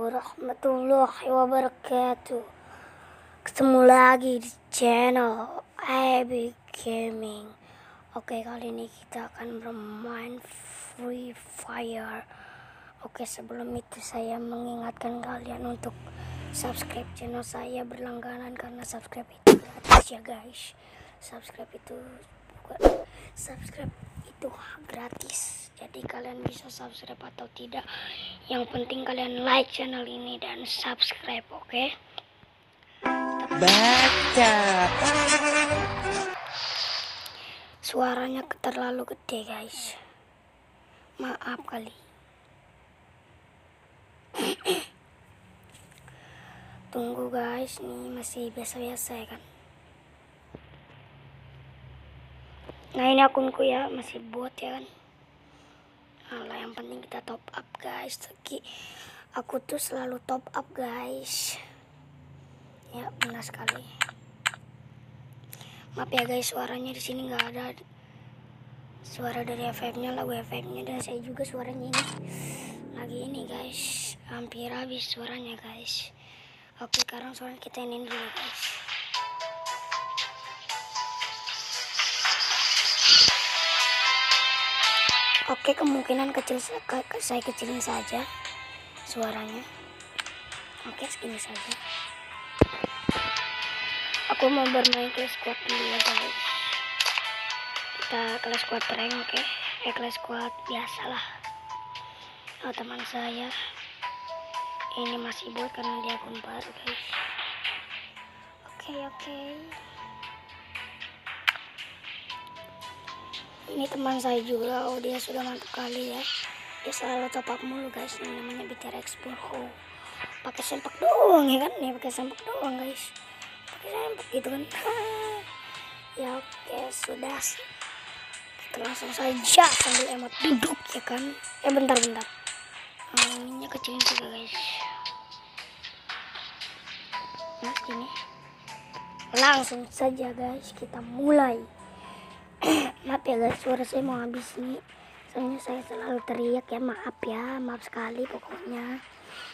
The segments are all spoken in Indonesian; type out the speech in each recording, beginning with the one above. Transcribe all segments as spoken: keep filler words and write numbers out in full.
warahmatullahi wabarakatuh. Ketemu lagi di channel Abby Gaming. Oke, kali ini kita akan bermain Free Fire. Oke, sebelum itu saya mengingatkan kalian untuk subscribe channel saya berlangganan, karena subscribe itu gratis ya guys. Subscribe itu bukan subscribe itu gratis, jadi kalian bisa subscribe atau tidak, yang penting kalian like channel ini dan subscribe. Oke, baca suaranya terlalu gede guys, maaf kali. Tunggu guys, nih masih biasa-biasa ya kan. Nah, ini akunku ya, masih bot ya kan. Alah, yang penting kita top up guys. Aku tuh selalu top up guys. Ya, benar sekali. Maaf ya guys, suaranya di sini nggak ada suara dari F M-nya, lagu F M-nya, dan saya juga suaranya ini lagi ini guys, hampir habis suaranya guys. Oke, sekarang suara kita ini dulu guys. Oke, kemungkinan kecil saya kecilin saja suaranya. Oke, segini saja. Aku mau bermain kelas squad dulu ya guys. Kita kelas squad rank, oke? Eh, kelas squad biasa lah. Oh, teman saya ini masih bot karena dia akun baru guys. Oke, oke. Ini teman saya juga, oh dia sudah mantap kali ya. Dia selalu top up mulu guys, yang namanya B T R Export. Oh, pakai sempak doang ya kan, nih pakai sempak doang guys, pakai sempak gitu kan. Ya oke, sudah, kita langsung saja sambil emot duduk ya kan. Eh bentar bentar, oh, ininya kecilin juga guys. Nah ini langsung saja guys, kita mulai. Maaf ya guys, suara saya mau habis nih, soalnya saya selalu teriak ya, maaf ya, maaf sekali pokoknya.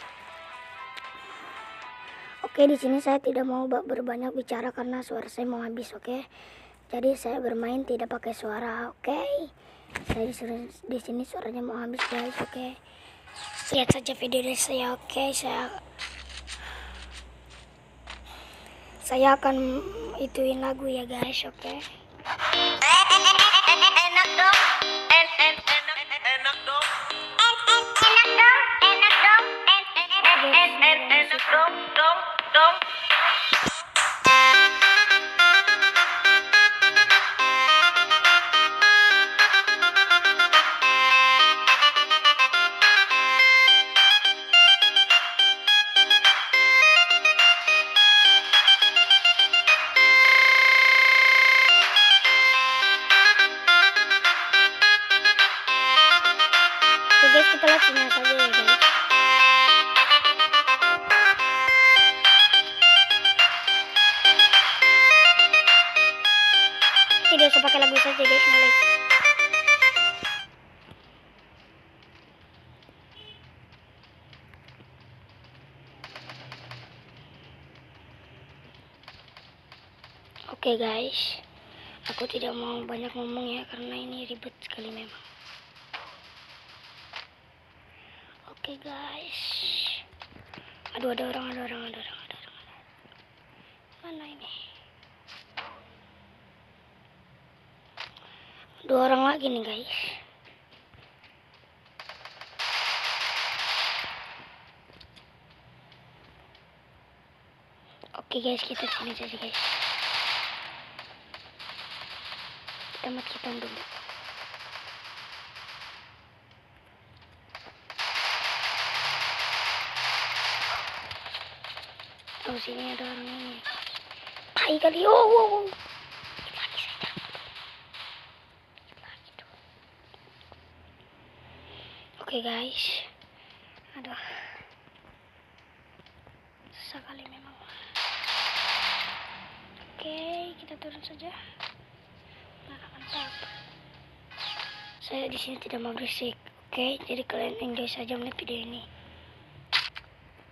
Oke, di sini saya tidak mau berbanyak bicara karena suara saya mau habis. Oke, jadi saya bermain tidak pakai suara. Oke, saya disuruh di sini suaranya mau habis guys. Oke, lihat saja video dari saya. Oke, saya saya akan ituin lagu ya guys. Oke, enak dong en en enak enak dong en en enak dong enak dong en en en en enak dong dong dong. Oke guys, kita langsung saja ya guys. Tidak usah pakai lagu saja guys, mulai. Oke guys, aku tidak mau banyak ngomong ya, karena ini ribet sekali memang. Oke guys, aduh ada orang, ada orang, ada orang, ada orang. Mana ini? Dua orang lagi nih guys. Oke guys, kita sini saja guys. Kita matikan dulu. Oh, sini ada orang ini. Tai kali. Oh, oh, oh. Lagi saja. Lagi tuh. Oke guys. Aduh. Susah kali memang. Oke, kita turun saja. Nah, mantap. Saya di sini tidak mau berisik. Oke, jadi kalian enjoy saja melihat video ini.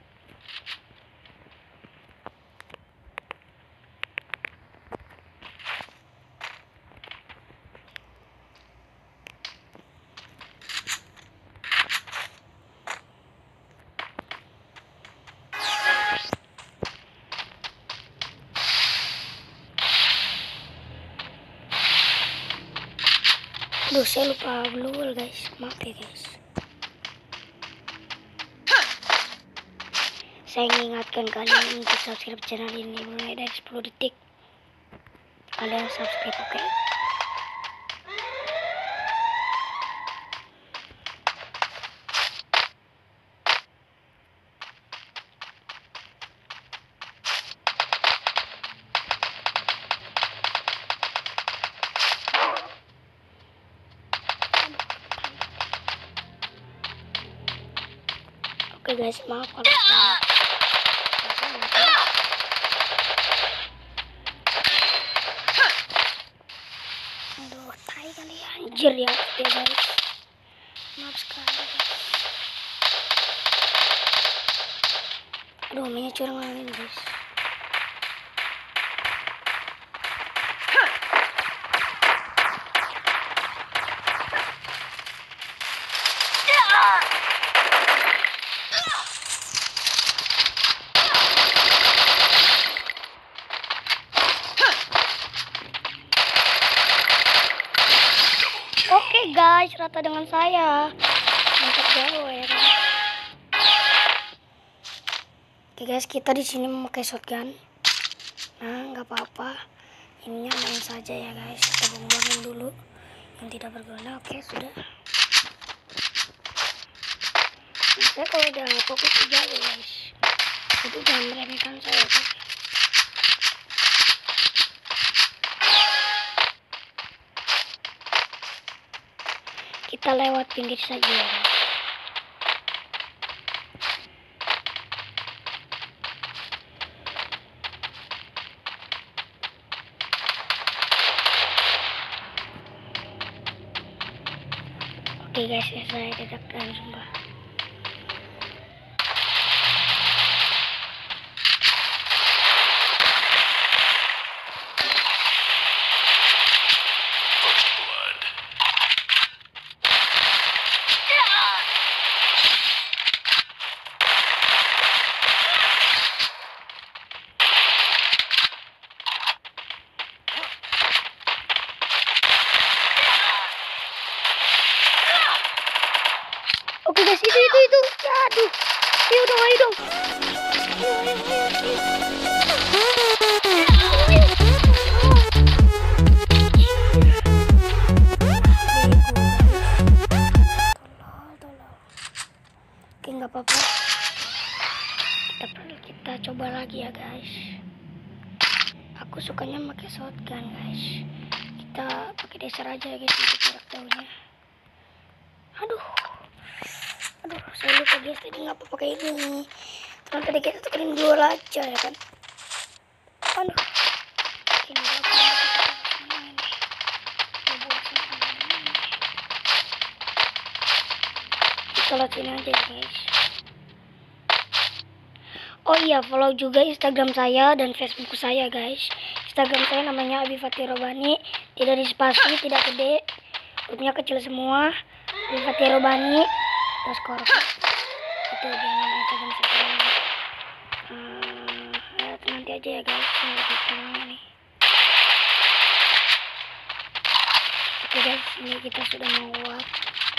Aduh, saya lupa blue wall guys, maaf ya guys. Saya mengingatkan kalian untuk subscribe channel ini mulai dari sepuluh detik. Kalian subscribe, oke? Okay? Oke okay guys, maaf kalau saya aduh, tai kali anjir ya, ya guys. Maaf sekali guys. Aduh, mainnya curang lagi guys. Oke okay guys, rata dengan saya. Mantap jauh ya kan. Oke okay guys, kita di sini memakai shotgun. Nah, nggak apa-apa. Ininya main saja ya guys. Kita buang-buangin dulu yang tidak berguna. Oke, okay, sudah. Nah, saya kalau udah fokus jago guys. Jadi jangan meremehkan saya. Okay? Kita lewat pinggir saja ya. Oke guys, ya, saya deg-degan sumpah. Oke guys, itu itu itu. Aduh. Ayo dong, ayo dong. Ayo, ayo, ayo, ayo. Oke, nggak apa-apa. Kita perlu kita coba lagi ya guys. Aku sukanya pakai shotgun guys. Kita pakai dasar aja ya guys untuk jarak jauhnya. Aduh. Aduh, saya lupa guys, tadi ngapa pakai ini. Terus tadi kita tekenin dua aja ya kan. Aduh. Ini apa ini? Kita lihat sini aja ya guys. Oh iya, follow juga Instagram saya dan Facebook saya guys. Instagram saya namanya Abi Fatih Robani, tidak di spasi, tidak gede, hurufnya kecil semua. Abi Fatih Robani. Terus korek itu dia nama Instagram saya. Uh, nanti aja ya guys, ini lebih terang nih. Oke guys, ini kita sudah mau warp.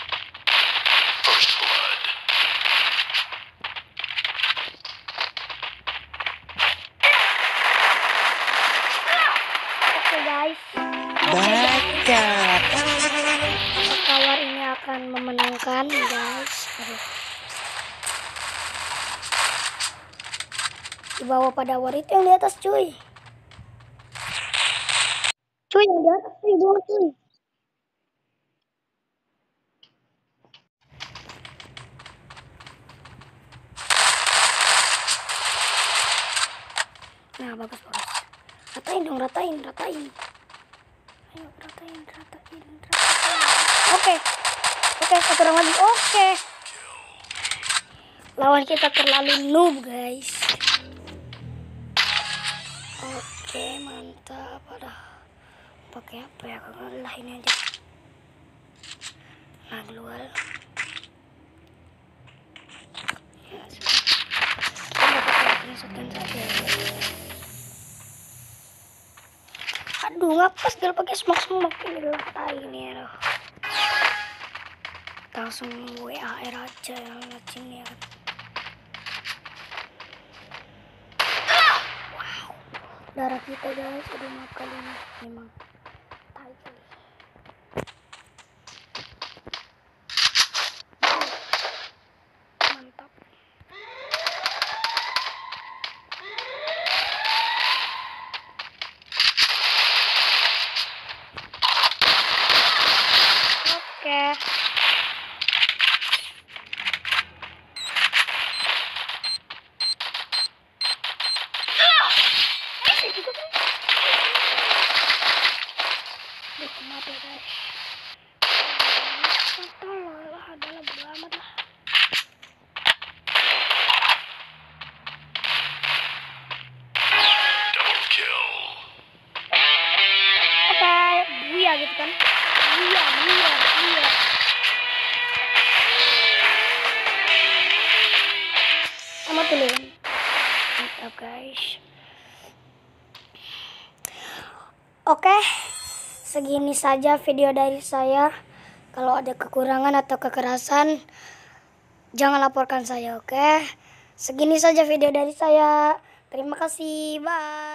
Oke guys, Bacot. Kawar ini akan memenangkan guys. Aduh. Di bawah pada war itu yang di atas cuy. Cuy yang di atas cuy, bawah cuy. Nah, bagus bagus. Ratain dong, ratain, ratain. Ayo ratain, ratain, ratain. Oke. Oke, satu orang lagi. Oke. Lawan kita terlalu noob, guys. Oke, mantap. Ada pakai apa ya? Lah ini aja. Nah, keluar. Ya, sudah. Kita pakai shotgun saja. Aduh, ngapas gal pakai smoke smoke ini lah tai ini ya. Langsung W A R aja yang lihat sini ya. Wow, darah kita guys. Aduh maaf kali ini memang tai kali. Mantap. Oke. Maaf ya guys. Tolong lah, adalah bodo amat lah. Apa buya gitu kan? Buya, buya, buya. Sama dulu. Mantap guys. Oke, segini saja video dari saya. Kalau ada kekurangan atau kekerasan, jangan laporkan saya, oke? Segini saja video dari saya. Terima kasih, bye.